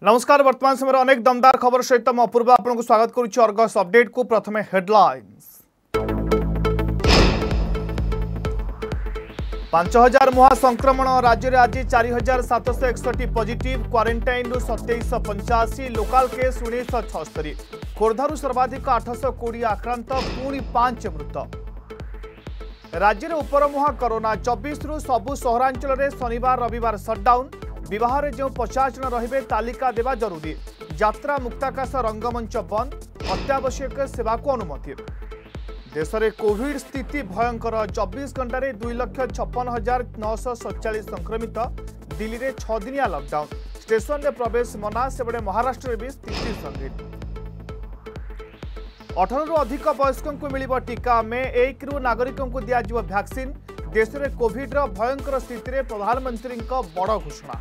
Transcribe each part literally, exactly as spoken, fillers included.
नमस्कार। वर्तमान समय अनेक दमदार खबर सहित मैं अपूर्वा आपको स्वागत करुच्ची अर्गस अपडेट को। प्रथमे हेडलाइंस। पांच हजार महासंक्रमण राज्य में आज चार हजार सातश एकसठी पॉजिटिव क्वारंटाइन सतैश पंचाशी लोकाल केस उन्नीस छस्तरी खोर्धारू सर्वाधिक आठश कोड़े आक्रांत पुणी पांच मृत। राज्य में उपरमुहा कोरोना चौबीस रु सबु सहरांचल में शनिवार रविवार सटडाउन विवाह जो पचास जन रे तालिका देवा जरूरी। यात्रा मुक्ताकाश रंगमंच बंद अत्यावश्यक सेवा को अनुमति। देश में कोविड स्थिति भयंकर चौबीस घंटे दुई लक्ष छप्पन हजार नौश सतचाश संक्रमित। दिल्ली में छदिनिया लॉकडाउन स्टेशन में प्रवेश मना सेबड़े महाराष्ट्र में भी स्थिति संगीन। अठारह रु अधिक वयस्कों को मिलिब टीका में एक रु नागरिकों को दिया वैक्सीन। देश में कोविड भयंकर स्थिति में प्रधानमंत्री बड़ घोषणा।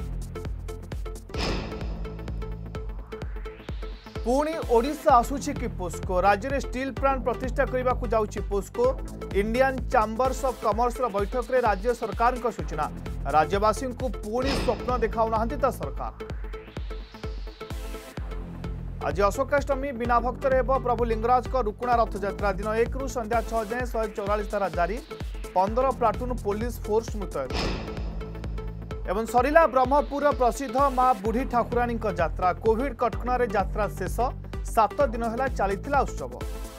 पुणी ओडिशा आसुछि कि पोस्को राज्य में स्टील प्लांट प्रतिष्ठा करने को जाउछि POSCO. Indian chambers of commerce बैठक में राज्य सरकार को सूचना। राज्यवासी को पुणी स्वप्न देखाउना सरकार। आज अशोकाष्टमी बिना भक्तर हेब प्रभु लिंगराज को रुकुणा रथयात्रा दिन एक रु संध्या छह जाए शहे चौरालीस धारा जारी। पंद्रह प्लाटून पुलिस फोर्स मुतयन। एवं सरिला ब्रह्मपुर प्रसिद्ध मां बुढ़ी ठाकुराणी यात्रा कोविड कटकणार यात्रा शेष सात दिन है चलता उत्सव।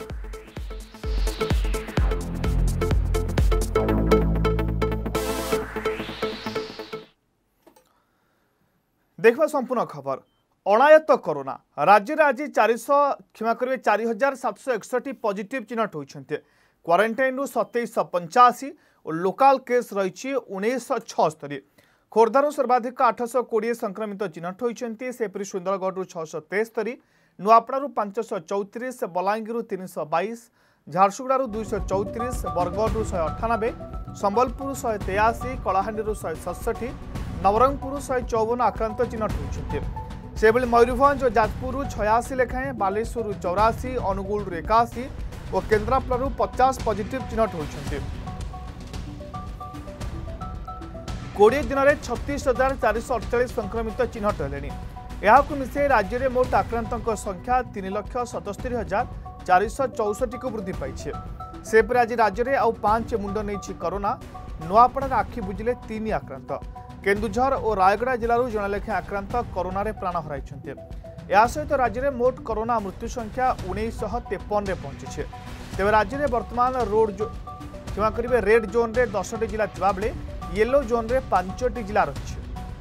देखा संपूर्ण खबर। अणायत कोरोना राज्य में आज चार क्षमा करेंगे चार हजार सातश एकसठी पॉजिटिव चिन्हट होती। क्वारंटाइन रु सतैश पंचाशी और लोकाल केस रही उन्नीस छस्तरी। खोर्धारू सर्वाधिक आठश कोड़े संक्रमित चिन्हट होती। सेपरी सुंदरगढ़ छःश तेस्तरी नुआपड़ारू पांचश चौतीस बलांगीर तीन सौ बैश झारसुगुड़ा दुईश चौतीस बरगढ़ शहे अठानबे संबलपुर शहे तेयाशी कलाहांडी शहे सतसठी नवरंगपुर शहे चौवन आक्रांत चिन्हट होती। से मयूरभंज और जाजपुर छयाशी लेखाएं बालेश्वर चौराशी अनुगुल एकाशी और केन्द्रापड़ारू पचास पॉजिटिव चिन्हट होती। कोड़े दिन में छत्तीस हजार चार सौ अड़तालीस संक्रमित चिन्हट हेले। यहाँ मिसे राज्य में मोट आक्रांतों संख्या तीन लक्ष सतस्तरी हजार चार सौ चौसठी को वृद्धि पाई। सेपरि आज राज्य में आउ पांच मुंड नहीं कोरोना। नुआपड़ार आखि बुझिले तीन आक्रांत। केन्दुझर और रायगड़ा जिलूर जड़े लेखे आक्रांत कोरोना रे प्राण हराई। या सहित राज्य में मोट कोरोना मृत्यु संख्या उन्नीस तेपन में पहुंची। तेज राज्य में वर्तमान रोड क्षमा करेंगे रेड जोन रे दस टी जिला थिबा बेले येलो जोन रे पांच टी जिला रही।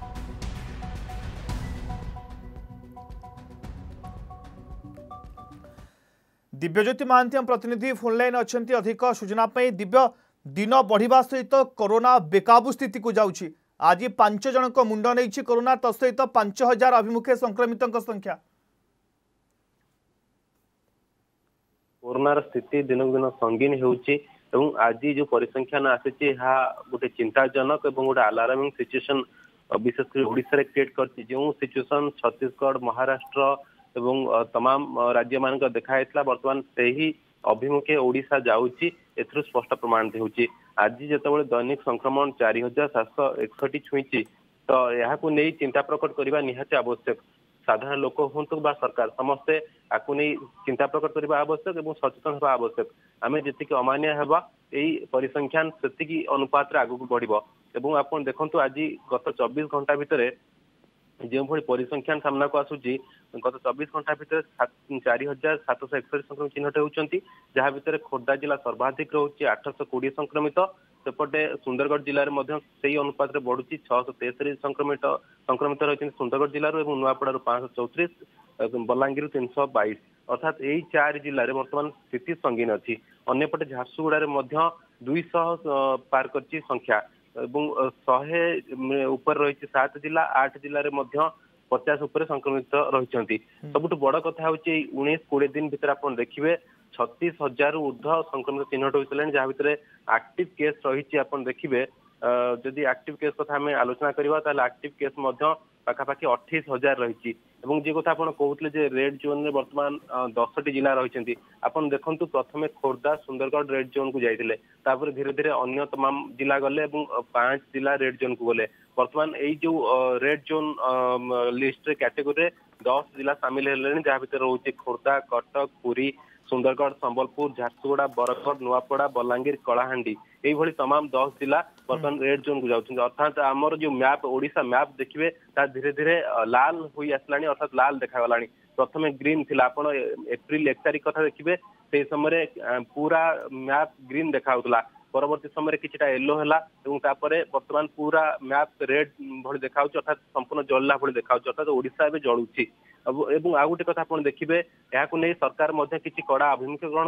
दिव्यज्योति महांती प्रतिनिधि फोनलाइन अच्छा अधिक सूचना। दिव्य दिन बढ़िया सहित कोरोना बेकाबू स्थिति को जाउछि। आज पांच जन को मुंड नहीं कोरोना तसहित पांच हजार अभिमुखे संक्रमित संख्या। कोरोनार स्थिति दिन दिन संगीन होउछि एवं आज जो परिसंख्यान आसी गोटे चिंताजनक और गोटे अलार्मिंग सिचुएशन विशेषकर ओडिशा रे क्रिएट करछि। जो सिचुएशन छत्तीसगढ़ महाराष्ट्र एवं तमाम राज्य मान देखाइतला वर्तमान से ही अभिमुखे ओडिशा जाउछि एथरो स्पष्ट प्रमाण देउछि। आज जितेबाला दैनिक संक्रमण चार हजार सातश एकसठी छुई तो यहाँ नहीं चिंता प्रकट करने निहाती आवश्यक। साधारण लोक हूँ बा सरकार समस्ते आपको नहीं चिंता प्रकट करने आवश्यक और सचेतन होगा आवश्यक। आम जी अमानिया होगा यही परिसंख्यान से अनुपात आगू बढ़। आप देखु आज गत चौबीस घंटा भितर जो भाई परिसंख्यान सामना को आसूची गत चौबीस घंटा भितर चार हजार सातश एकसठी संक्रमित चिन्हट होती। जहाँ भितर खोर्धा जिला सर्वाधिक रोचे आठश कोड़े संक्रमित। सेपटे सुंदरगढ़ जिले में से अनुपात बढ़ुची छःश तेस्तरी संक्रमित संक्रमित रही सुंदरगढ़ जिलूर और नुआपड़ारू पांच चौतीस बलांगीर तीन सौ बैश अर्थात यही चार जिले में बर्तमान स्थिति संगीन अच्छी। अंपटे झारसुगुड़ा दुईश पार कर संख्या शहे ऊपर रही सात जिला आठ जिले में पचास उपर संक्रमित रही। सबुठ बड़ कथा हूँ उन्नीस कोड़े दिन भीतर आप देखिए छत्तीस हजार ऊर्ध संक्रमित चिन्हट होते जहाँ भितर एक्टिव केस रही। आप देखिए जदि एक्टिव केस कथा आम आलोचना करवा ताले एक्टिव केस मध्य पाखापाखि अठाईस हजार रही जी कथा आप कहते रेड जोन में बर्तमान दस टी जिला रही आपन देखु प्रथम खोर्धा सुंदरगढ़ रेड जोन को जाइए तापर धीरे धीरे अन्य तमाम जिला गले पांच जिला रेड जोन को गले बर्तमान यही जो रेड जोन लिस्ट कैटेगोरी दस जिला सामिल है जहाँ भर रोचे खोर्धा कटक पुरी सुंदरगढ़ संबलपुर झारसुगुड़ा बरगढ़ नुआपड़ा बलांगीर कलाहांडी यही तमाम दस जिला बर्तमान रेड जोन को जाऊँ अर्थात आमर जो मैप ओडिशा मैप देखिए धीरे धीरे लाल हो आसला अर्थात लाल देखा प्रथम ग्रीन थिला आपण एप्रिल एक तारीख कथा देखिए से समय पूरा मैप ग्रीन देखा परवर्ती समय किछटा येलो है बर्तमान पूरा मैप रेड भली देखा अर्थात संपूर्ण जलला भली देखा अर्थात ओडिशा एवं जलुची एवं आ गोटे कथा आपन देखिए यहाँ नहीं सरकार किसी कड़ा आभिमुख्य ग्रहण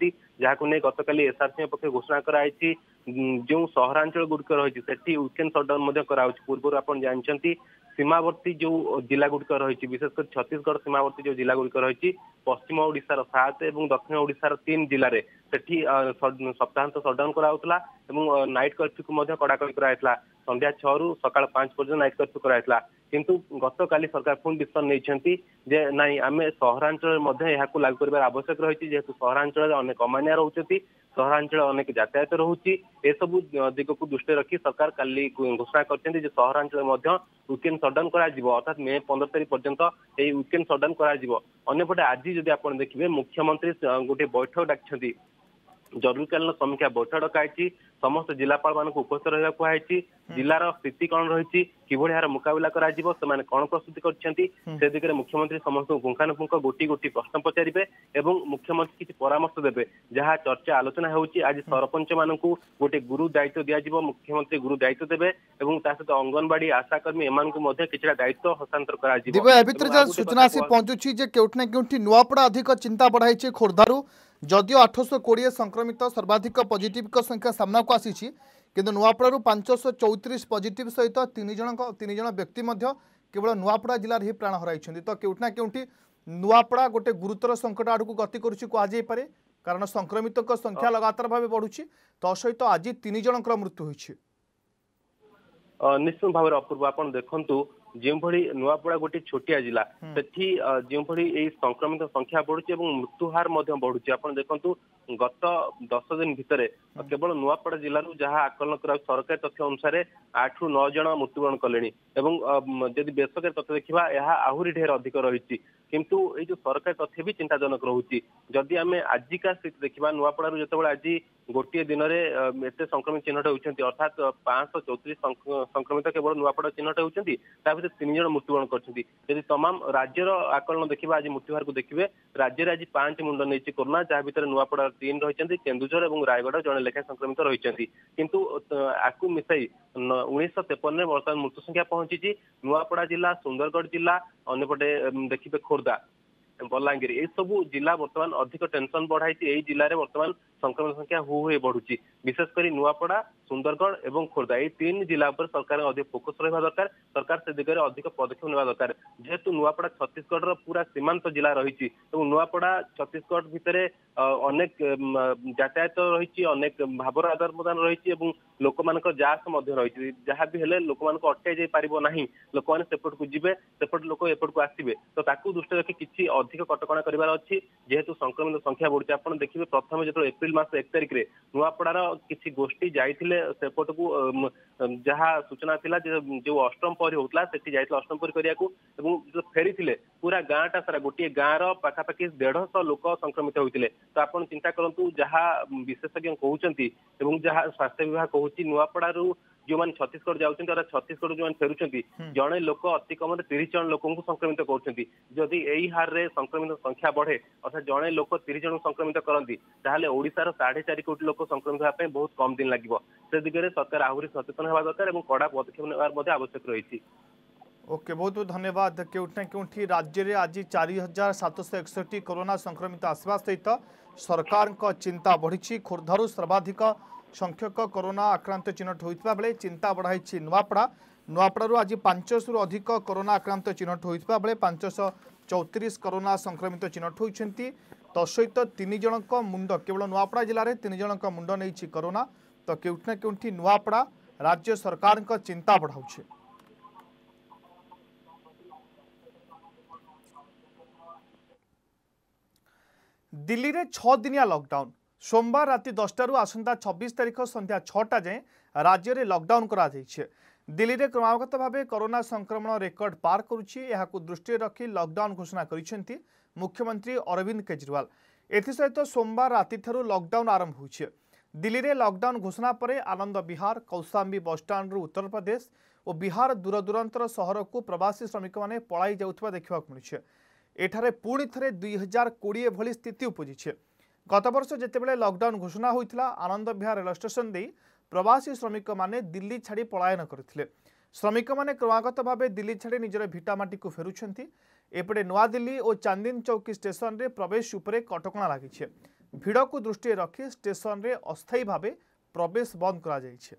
कर गतकाली एसआरसी पक्ष घोषणा कराई जो सहरांचल गुड़िक रही वीकेंड सटडाउन पूर्व आप जानते सीमावर्ती जो जिला गुड़िक रही विशेषकर छत्तीसगढ़ सीमावर्ती जो जिला गुड़िक रही पश्चिम ओडिशार सात और दक्षिण ओडिशार तीन जिले में सेठी सप्ताहांत सटडाउन कराउतला नाइट कर्फ्यू को कड़ाकड़ी कराइतला संध्या छह रु सकाळ पांच पर्यंत नाइट कर्फ्यू कराइतला किंतु गतकाली सरकार पुणी डिसीजन नहीं जे नाई आम सहरांचल लागू कर आवश्यक रही जेहेतु सहरांचल अनेक अमानिया रोचती सहरांचल अनेक यातायात रोचे एसबू दिग को दृष्टि रखी सरकार काली घोषणा करते सहरांचल वीकेंड सटडाउन अर्थात मे पंद्रह तारीख पर्यंत यही वीकेंड सटडाउन करपटे आज जदि आप देखिए मुख्यमंत्री गोटे बैठक डाकी जरूरीकालीन समीक्षा बैठक डकाई समस्त जिलापाल मान उपस्थित रहा कहुई जिलार स्थिति कौन रही किभली यार मुकाबला करा कौन प्रस्तुति कर दिगरे मुख्यमंत्री समस्त पुंखानुपुंख गोटी गोटी प्रश्न पचारे और मुख्यमंत्री किसी परामर्श देवे जहाँ चर्चा आलोचना होची आज सरपंच मान गोटे गुरु दायित्व दिज्व मुख्यमंत्री गुरु दायित्व देवे और सहित अंगनवाड़ी आशाकर्मी एम कि दायित्व हस्तांतर कर सूचना आसी पहुंचुची जे केउठना केउठी नुआपड़ा अधिक चिंता बढ़ाई खोर्धारू जदियो आठश कोड़े संक्रमित सर्वाधिक पॉजिटिव संख्या सामना को आसी किंतु नुआपड़ा पांचश चौतीस पॉजिटिव सहित तीन जन तीन जन व्यक्ति केवल नुआपड़ा जिले ही प्राण हराई तो केउठना केउठी नुआपड़ा गोटे गुरुतर संकट आड़ को गति करुपे कारण संक्रमित संख्या लगातार भाव बढ़ुची तो सहित आज तीन जनकर मृत्यु होइछि निश्चित भाव अपूर्व आप देखु जो भली नुआपड़ा गोटे छोटिया जिला सेठी जो भली संक्रमित संख्या बढ़ुची मृत्यु हार बढ़ुची आप देखु गत दस दिन भितर केवल नुआपड़ा जिलूर जहाँ आकलन कर सरकारी तथ्य अनुसार आठ रु नौ जन मृत्युवरण कले जदि बेसरकारी तथ्य देखा यह आहरी ढेर अधिक रही किंतु ये जो सरकारी तथ्य भी चिंताजनक रोचे जदि आम आजिका स्थिति देखा नुआपड़ा जो आज गोटे दिन में एत संक्रमित चिन्हट होती अर्थात पांच चौतीस संक्रमित केवल नुआपड़ा चिन्हट होती तीन जन मृत्युवरण कर तमाम राज्यर आकलन देखा आज मृत्युहार को देखिए राज्य में आज पांच मुंड नहीं कोरोना जहाँ भर नुआपड़ा तीन रही केन्दुझर और रायगढ़ जड़े लेखा संक्रमित रही किंतु आपको मिसाई उन्नीस तेपन में बर्तमान मृत्यु संख्या पहुंची नुआपड़ा जिला सुंदरगढ़ जिला अंपटे देखिए खोर्धा बलांगीर ये सब जिला बर्तमान अधिक टेंशन बढ़ाई यही जिले में बर्तमान संक्रमण संख्या हु हु बढ़ुची विशेषकर नुआपड़ा सुंदरगढ़ और खोर्धा ये तीन जिला पर सरकार अधिक फोकस रहा दरकार सरकार से दिगरे अधिक पदक्षेप नेवा दरकार जेहेतु नुआपड़ा छत्तीसगढ़ पूरा सीमांत जिला रही नुआपड़ा छत्तीसगढ़ भितर अनेक यातायात रही अनेक भावर आदान प्रदान रही लोक मान जास रही जहाँ भी हेले लोक मान अटकाई जाई पारिबो नाही लोक मैंने सेपट को जीवे सेपट लोक एपट को आसवे तो ताकू दृष्टि रखी किसी अधिक कटकणा करार अच्छी जेहेतु संक्रमित संख्या बढ़ुची आप देखिए प्रथम जो एप्रिल मास एक तारिख में नुआपड़ार किसी गोष्ठी जाइए सेपट को जहाँ सूचना थिला जो अष्टम पहरी होता से अष्टम पहरी करने जो फेरी थे पूरा गाँटा सारा गोटे गाँव पाखापाखि डेढ़ सौ लोक संक्रमित होते तो आप चिंता करूँ जहाँ विशेषज्ञ कहते जहाँ स्वास्थ्य विभाग कहूँ नुआपड़ारू जो मैंने छत्तीसगढ़ जाऊँच छत्तीसगढ़ जो फेरुंट जड़े लोक अति कम तीस जन लोक संक्रमित करदी यही हार में संक्रमित संख्या बढ़े अर्थात जड़े लोक तीस जन संक्रमित करती ओडिशार साढ़े चार कोटी लोक संक्रमित होगा बहुत कम दिन लगे से दिगरे सरकार आहरी सचेतन होगा दरकार और कड़ा पदक्षेप नेबार आवश्यक रही ओके बहुत बहुत धन्यवाद केउठना केउठी राज्य में आज चार हजार सातश एकसठी कोरोना संक्रमित आसवा सहित सरकार चिंता बढ़ी खोर्धारू सर्वाधिक संख्यक कोरोना आक्रांत चिन्हट होता बेले चिंता बढ़ाई नुआपड़ा नुआपड़ारू आज पांचश रु अधिक कोरोना आक्रांत चिन्हट होता बेले पांचश चौतीस कोरोना संक्रमित चिन्हट होती तो सहित तीन जनक मुंड केवल नुआपड़ा जिले में तीन जनक मुंड नहीं कोरोना तो केउठना केउठी नुआपड़ा राज्य सरकार को चिंता बढ़ाउछे। दिल्ली रे छह दिनिया लॉकडाउन सोमवार राति दसटा रु आसंता छब्बीस तारीख संध्या छटा जाए राज्य में लॉकडाउन करा जाइछे। दिल्ली में क्रमागत भाव कोरोना संक्रमण रेकर्ड पार करुछि। एहाकु दृष्टि रखी लॉकडाउन घोषणा करिसेंती मुख्यमंत्री अरविंद केजरीवाल। एथिसहित सोमवार राति ठारू लॉकडाउन आरंभ होइछे। दिल्ली में लॉकडाउन घोषणा पर आनंद विहार कौशाम्बी बसस्टाण्ड उत्तर प्रदेश और बिहार दूरदूरांतर सहर को प्रवासी श्रमिक मैंने पलाई जाउथबा देखा मिलुछे। एठारे पुणी थे दुई हजार कोड़े भली स्थिति उपजी। गत वर्ष जितेबाला लॉकडाउन घोषणा होता आनंद विहार रेल स्टेशन दे प्रवासी श्रमिक माने दिल्ली छाड़ी पलायन करथिले। श्रमिक माने क्रमागत भाव दिल्ली छाड़ी निजर भिटामाटी को फेरुछंती। एपटे नूआदिल्ली और चांदनी चौकी स्टेशन रे प्रवेश उपरे कटकणा लागिछे। भिड़ को दृष्टि रखी स्टेशन रे अस्थायी भाव प्रवेश बंद करा जाइछे।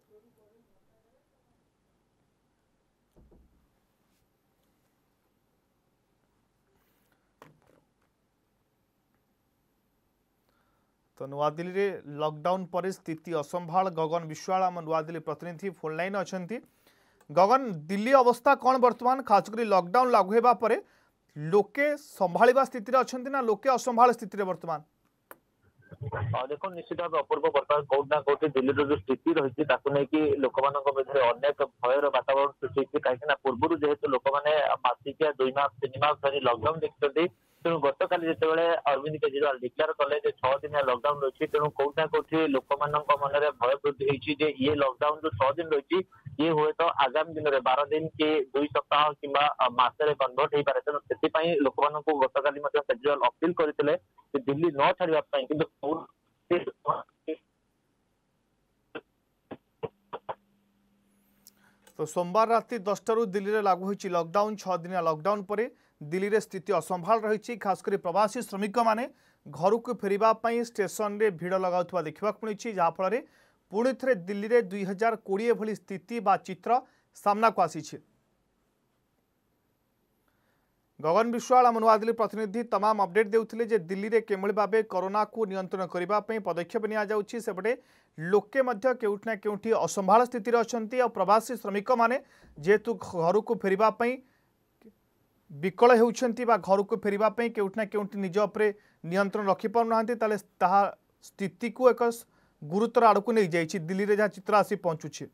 तो नुआदिल्ली रे लॉकडाउन पर स्थिति असंभाल गगन विश्वाल आम नुआदिल्ली प्रतिनिधि फोन लाइन अच्छा। गगन दिल्ली अवस्था कौन वर्तमान खासकर लॉकडाउन लागू होगा पर लोके संभाळिबा स्थिति अच्छा ना लोके असंभाल स्थिति वर्तमान देखो निश्चित भाव अपूर्व बर्तमान कौट ना कौट दिल्ली जो स्थिति रही लोक मध्य अनेक भयर वातावरण सृष्टि कहीं पूर्व जेहेतु लोक मैंने मासिकिया दुई मास तीन मास धरी लॉकडाउन देखते तेणु गत काली जिते अरविंद केजरीवाल डिक्लेयर कले छह दिन लॉकडाउन रही तेणु कौट ना कौट लोक मन भय वृद्धि होती ये लॉकडाउन जो छह दिन रही ये हुए तो आगामी दिन में बार दिन कि दुई सप्ताह कि मसरे कन्वर्ट हो पारे। तेणु से लोक मान गत काली केजरीवाल अपील करते दिल्ली न छाड़ापी कि तो सोमवार राति दसटा रु दिल्ली रे लागू होइछि लॉकडाउन। छह दिनिया लॉकडाउन पर दिल्ली रे स्थिति असंभाल रही। खासकर प्रवासी श्रमिक माने घर को फेरिबा पई स्टेशन रे भीड़ लगाउथबा देखा मिली जहाँ फल पुणी थे दिल्ली रे दुई हजार कोड़े भली स्थिति बा चित्र सामना को आसी। गगन विश्वाल आम नुआदिल्ली प्रतिनिधि तमाम अपडेट देउथिले जे दिल्ली रे केमळी भाबे कोरोना को नियंत्रण करिबा पई पदक्षेप निया जाउछि। सेपटे लोके मध्य केउठना केउठी असंभाल स्थिति रे अछंती और प्रवासी श्रमिक माने जेतु घर को फेरिबा पई विकल हेउछंती बा घर को फेरिबा पई केउठना केउठी निज उपरे नियंत्रण रखि पाउ नाहंती ताले ताहा स्थिति को एक गुरुतर आड़क नहीं जाइछि। दिल्ली रे जहाँ चित्र आसी पहुंचुछि।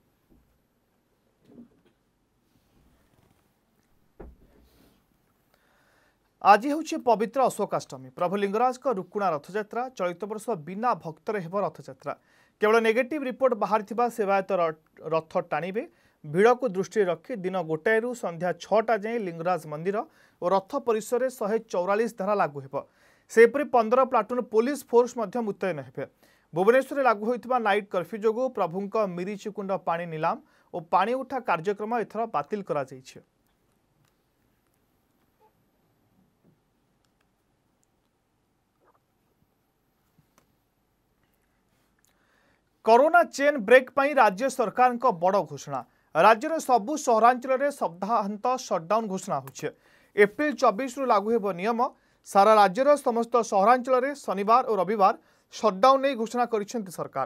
आज हूँ पवित्र अशोकाष्टमी। प्रभु लिंगराज का रुकुणा रथयात्रा चलित वर्ष बिना भक्तर हेब रथयात्रा। केवल नेगेटिव रिपोर्ट बाहर सेवायत रथ टाणिबे। भिड़ को दृष्टि रखी दिन गोटाए रु संध्या छटा जाए लिंगराज मंदिर और रथ परिसर शहे चौरालीस धारा लागू हेब। सेपरि पंद्रह प्लाटून पुलिस फोर्स मुतयन हेबे। भुवनेश्वर लागू होइतिबा नाइट कर्फ्यू जोगु प्रभुंक मिरिचिकुंड पानी निलाम और पानी उठा कार्यक्रम एथर बातिल करा जाइछे। कोरोना चेन ब्रेक पई राज्य सरकार को बड़ घोषणा। राज्यर सबु सहरांचल सप्ताहांत सटडाउन घोषणा होछे। एप्रिल चौबीस रु लागू हेब नियम। सारा राज्यर समस्त सहरांचल शनिवार और रविवार सटडाउन नहीं घोषणा करिसेंती सरकार।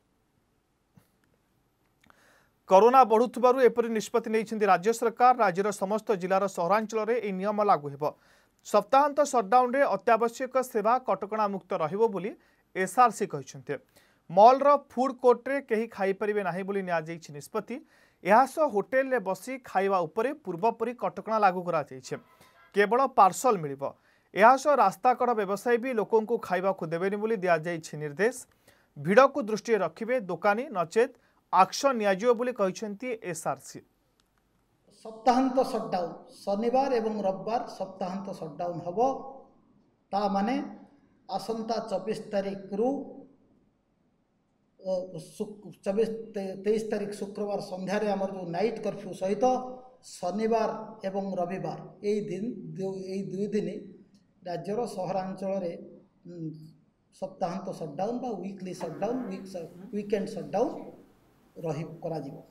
कोरोना बढ़ुथिबारु एपरि निष्पत्ति नैछंती राज्य सरकार। राज्यर समस्त जिलार सहरांचल ए नियम लागू हेब। सप्ताहांत सटडाउन रे अत्यावश्यक सेवा कटकणा मुक्त रहिबो बोली एसआरसी कहिसेंती। मॉल रो फूड कोर्ट रे केही खाई परिबे नाही बोली निया जाइछि निष्पत्ति। एहासो होटेल रे बसी खाइबा उपरे पूर्वपरि कटकणा लागू करा जाइछि। केवल पार्सल मिलिबो। एहासो रास्ताकड़ व्यवसायी भी लोकों को खाइबा को देबेनी बोली दिया जाइछि निर्देश। भिड़ को दृष्टि रखिबे दोकानी नचेत एक्शन नियाजियो बोली कहिसेंती एसआरसी। सप्ताहांत सटडाउन शनिवार एवं रविवार सप्ताहांत सटडाउन हबो। ता माने आसंता चौबीस तारीख रु चौबीस तेईस तारीख शुक्रवार संध्यारे आमर जो नाइट कर्फ्यू सहित शनिवार एवं रविवार यही दिन यही दुई दिन राज्यर सहरांचल सप्ताहांत सटडाउन बा वीकली सटडाउन वीकेंड सटडाउन रही करा जिवो।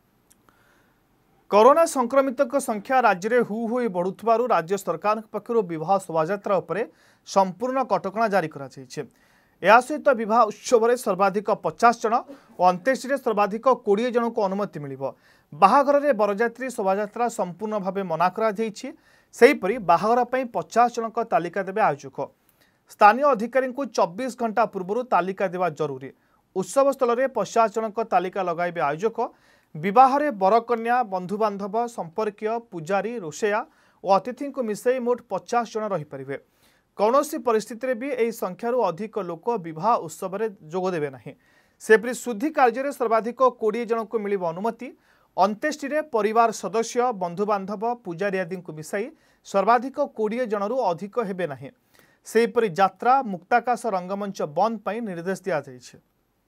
कोरोना संक्रमित संख्या राज्य में हु हु बढ़ुथिबारु राज्य सरकार पक्षरु विवाह शोभायात्रा उपरे संपूर्ण कटकणा जारी करा जायछि। या सहित बह उत्सव में सर्वाधिक पचास जन और अंत्येष्टि सर्वाधिक कोड़े जन को अनुमति मिल बाहाघर में बरजात्री शोभायात्रा संपूर्ण भाव मना कर बाहाघर पचास जन तालिका देवे आयोजक स्थानीय अधिकारी को चौबीस घंटा पूर्व तालिका देवा जरूरी उत्सव स्थल में पचास जन तालिका लगाइबे आयोजक विवाह में बरकन्या बंधुबांधव संपर्कीय पूजारी रोषेया और अतिथि को मिसई मोट पचास जन रहीपर कौन परिस्थिति भी यह संख्यार अधिक लोक विवाह उत्सव में जोगदेवे ना सेपरी शुद्धि कार्य सर्वाधिक कोड़े जन को मिल अनुमति अंत्येष्टि परिवार सदस्य बंधुबांधव पूजारी आदि को मिसाई सर्वाधिक कोड़े जनरू अधिक हेबे ना सेपरी यात्रा मुक्ताकाश रंगमंच बंद पर निर्देश दिया जाइए।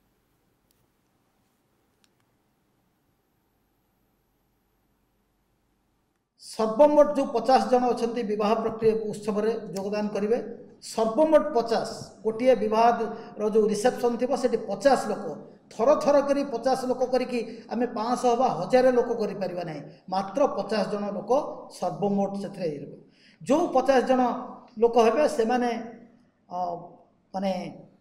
सर्वमोट जो पचास जन अच्छा बह प्रक्रिया उत्सव में योगदान करेंगे सर्वमोट पचास गोटे बह जो रिसेप्शन थी से पचास लोक थर थर कर पचास लोक करके आम पाँच बा हजार लोक कर ना मात्र पचास जन लोक सर्वमोट से जो पचास जन लोक हे से माने माने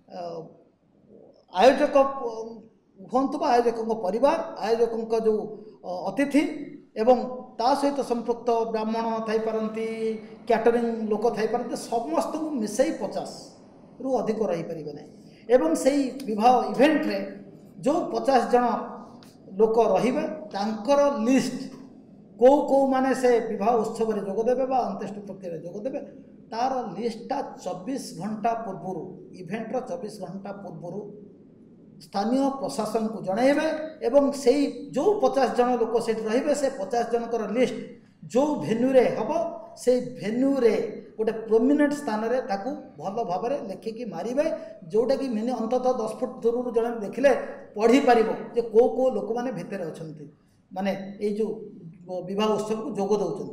आयोजक हूँ आयोजक परिवार आयोजक जो अतिथि एवं ता सहित संपृक्त ब्राह्मण थी पारती कैटरिंग लोक थी पारती समस्त को मिसई पचास रु अधिक रही पारे ना एवं से विवाह इवेंट रे जो पचास जन लोक रहिबे तांकर लिस्ट कौ कौ माने से विवाह उत्सव में जोगदेवे बा अंत्येष्टि प्रक्रिया जोगदेवे तार लिस्टा चौबीस घंटा पूर्व इवेंटर चौबीस घंटा पूर्व स्थानीय प्रशासन को जनइबे एवं से जो पचास जन लोक से रे से पचास जनकर लिस्ट जो भेन्यू रे हम से भेन्यू रे गोटे प्रोमिनेंट स्थान रे ताकू भल भाव में लेखिकी मारे जोटा कि मिनि अंततः दस फुट दूर जन देखिले पढ़ी पार जे को को लोक मैंने भितर अच्छा माने ये जो विवाह उत्सव को जोग दौरान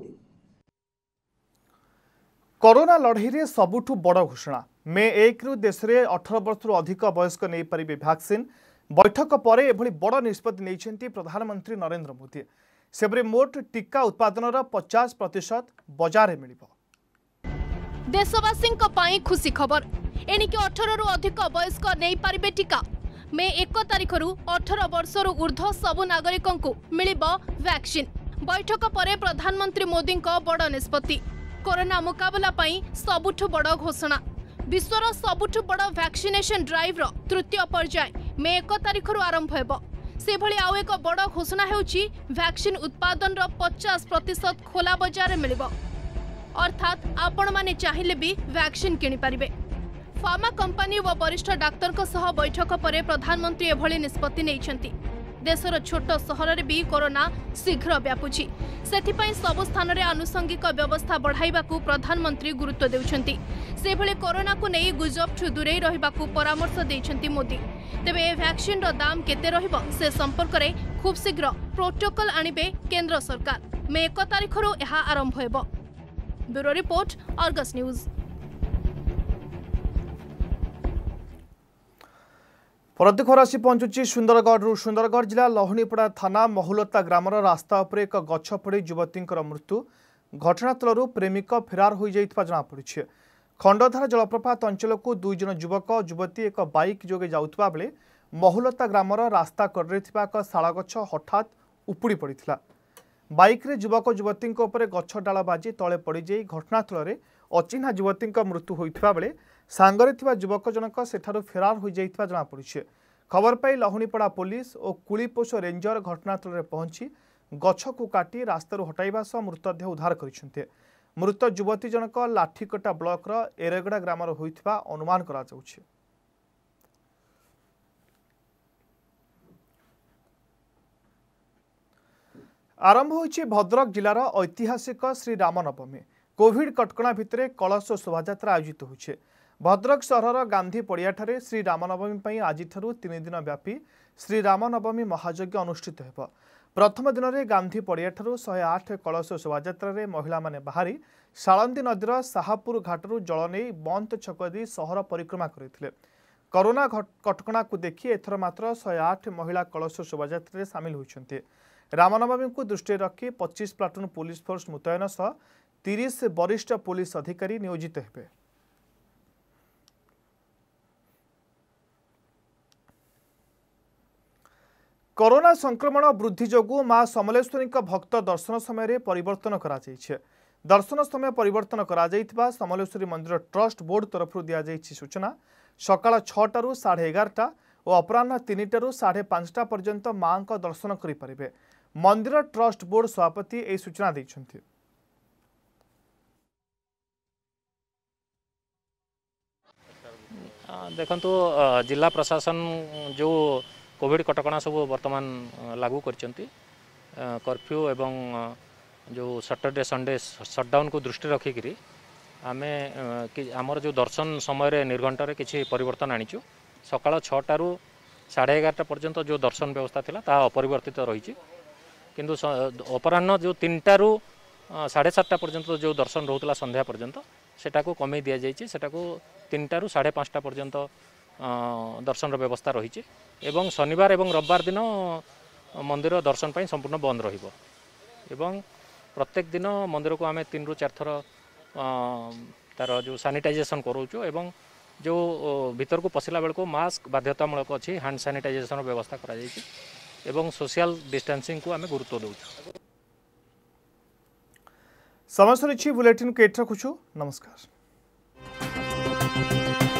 कोरोना लड़ई में सबुठु बड़ घोषणा मे एक रु देश में अठारह वर्ष अधिक वयस्क नहीं पारे वैक्सीन बैठक पर एभली बड़ निष्पत्ति नहीं प्रधानमंत्री नरेंद्र मोदी सेबरे मोट टीका उत्पादन पचास प्रतिशत बाजार मिल देशवासी खुशी खबर एणिकी अठारह रु अधिक वयस्क नहीं पारे टीका मे एक तारिख रु अठारह वर्ष रु ऊर्ध्व सबु नागरिकों को मिल वैक्सीन बैठक पर प्रधानमंत्री मोदी बड़ निष्पत्ति कोरोना मुकाबला पाई सबुठु बड़ घोषणा विश्वर सबुठु बड़ वैक्सीनेशन ड्राइव रो तृतीय पर्याय मे एक तारिख रु आरंभ हेबो से भली आउ एक बड़ घोषणा हेउची वैक्सीन उत्पादन रो पचास प्रतिशत खोला बाजार मिलिबो अर्थात आपण माने चाहिले भी वैक्सीन किनि पारिबे फार्मा कंपनी व वरिष्ठ डाक्तर को सह बैठक पर प्रधानमंत्री एभली निष्पत्ति नेइछंती देशर छोट सहर भी कोरोना शीघ्र व्यापुछि सेथिपाई सब स्थान में आनुषंगिक व्यवस्था बढ़ाइबाकू प्रधानमंत्री गुरुत्व देउछंती सेभली कोरोना को नहीं गुजब ठू दूरे रहिबाकू परामर्श देइछंती मोदी तेबे ए वैक्सीन रो दाम केते रहिबो से संपर्क में खूब शीघ्र प्रोटोकॉल आनिबे केंद्र सरकार मे एक तारिख रु एहा आरंभ हेबो। Bureau report Argus news. परवर्ती खबर आसी पहुंचुची सुंदरगढ़ सुंदरगढ़ जिला लहुणीपड़ा थाना महुलता ग्रामर रास्ता उपर एक गछ पड़ युवती मृत्यु घटनास्थल प्रेमिक फेरार हो जमापड़ी खंडधार जलप्रपात अंचल को दुई जन युवक और युवती एक बाइक जोगे जाउतबा बेले महुलता ग्रामर रास्ता कड़े एक शाला गछ हठात उपुड़ी पड़ा बाइक रे युवक युवती गछ डाल बाजी तले पड़ जाई घटनास्थल अचिन्हा युवती मृत्यु होता बेले सांगरे थिबा युवक जनक सेठारु फेरार हो जाइतबा जଣା पड़िছে खबर पाई लहुणीपड़ा पुलिस और कुलीपोष रेंजर घटनास्थल में पहुंची गछ को काटी रास्तार हटाइबा सह मृतदेह उद्धार करिसेंते मृत युवती जनक लाठीकटा ब्लॉक रो एरेगड़ा ग्रामर होइतबा अनुमान करा जाउछि। आरंभ होइछि भद्रक जिलार ऐतिहासिक श्री रामनवमी कोविड कटकणा भितरे कलश शोभायात्रा आयोजित होइछि। भद्रक सहर गांधी पड़ियाठारे श्री रामनवमी आज तीन दिन व्यापी श्री रामनवमी महायज्ञ अनुष्ठित हेब। प्रथम दिन में गांधी पड़ियाठारू शहे आठ कलश शोभायात्रा महिला माने बाहरी सालंदी नदीर साहापुर घाटरू जल नहीं बंद छक दे सहर परिक्रमा करते कोरोना कटकणा को देखी एथर मात्र शहे आठ महिला कलश शोभायात्रा सामिल होती। रामनवमी को दृष्टि रखी पच्चीस प्लाटून पुलिस फोर्स मुतयन सह तीस वरिष्ठ पुलिस अधिकारी नियोजित हेबे। कोरोना संक्रमण वृद्धि जोगु मां समलेश्वरी भक्त दर्शन समय परिवर्तन करा जाइछे। दर्शन समय परिवर्तन करा जाइथिबा समलेश्वरी मंदिर ट्रस्ट बोर्ड तरफ दिया जाइछि सूचना। सकाळ छटारू साढ़े एगारटा और अपराह तीनटारू साढ़े पांचटा पर्यंत मां को दर्शन करि परिबे। मंदिर ट्रस्ट बोर्ड सभापति ए सूचना दैछन्ति। देखंतु जिला प्रशासन जो कोविड कटकणा सब वर्तमान लागू करचंती कर्फ्यू एवं जो सैटरडे संडे शटडाउन को दृष्टि रखिकी आमे आमर जो दर्शन समय निर्घंटार किसी परिवर्तन आनीचु। सकाळ छटारू साढ़े एगारटा पर्यंत जो दर्शन व्यवस्था थिला ता अपरिवर्तित रही किंतु अपराह्न जो तीनटारू साढ़े सातटा पर्यंत जो दर्शन रोला संध्या पर्यंत सेटा को कमे दिया जाइए। सेटा को तीनटारू साढ़े पाँचटा पर्यंत दर्शन व्यवस्था रही एवं शनिवार एवं रविवार दिन मंदिर दर्शन पर संपूर्ण बंद रहिबो एवं प्रत्येक दिन मंदिर को आम तीन रु चार थर तार जो सैनिटाइजेशन करोचु एवं जो भीतर को पशिला बेल को मास्क बाध्यतामूलक अच्छी हैंड सैनिटाइजेशन व्यवस्था करा जाइए एवं सोशल डिस्टेंसिंग को आम गुरुत्व दउछु। समय सरी बुलेटिन को एट रखुछु। नमस्कार।